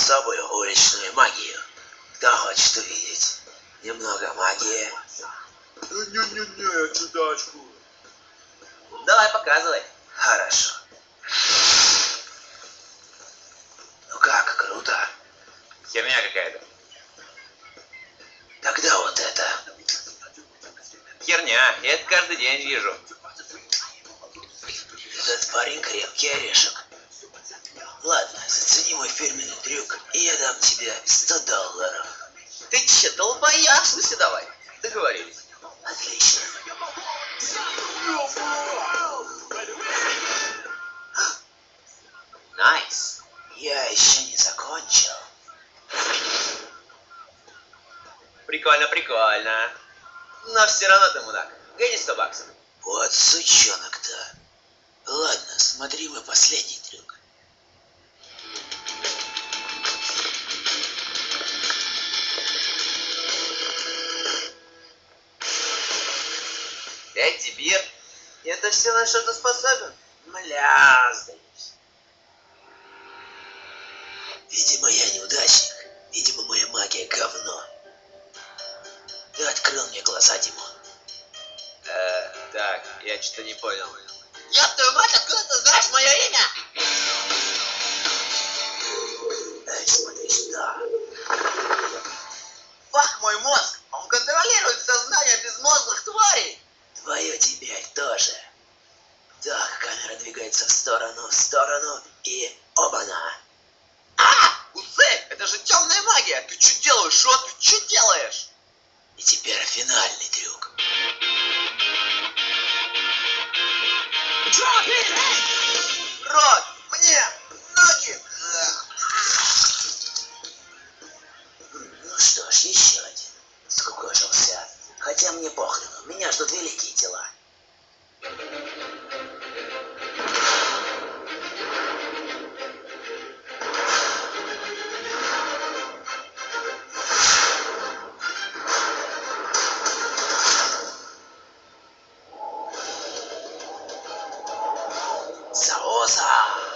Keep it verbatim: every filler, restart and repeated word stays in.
тобой уличную магию. Кто хочет увидеть немного магии? Не-не-не, я чудачку. Давай, показывай. Хорошо. Ну как, круто? Херня какая-то. Тогда вот это. Херня, я это каждый день вижу. Этот парень крепкий орешек. Ладно, зацени мой фирменный трюк, и я дам тебе сто долларов. Ты че, долбояк? В смысле, давай. Договорились. Отлично. Найс. Я еще не закончил. Прикольно, прикольно. Но все равно ты мудак. Гони сто баксов. Вот сучонок-то. Ладно, смотри мой последний трюк. Пять тебе. Это все на что-то способен? Мля, сдаюсь. Видимо, я неудачник. Видимо, моя магия говно. Ты открыл мне глаза, Димон. Э, так, я что-то не понял. Ёб твою мать, откуда ты знаешь мое имя? Эй, смотри сюда. Фак мой мозг, он контролирует сознание безмозглых тварей. Твое теперь тоже. Так, камера двигается в сторону, в сторону и оба-на. А, Усы, это же темная магия. Ты что делаешь, Шо? Ты что делаешь? И теперь финальный трюк. Рот, мне, ноги. Ну что ж, еще один. Скукожился. Хотя мне похрену, меня ждут великие дела. Заоза!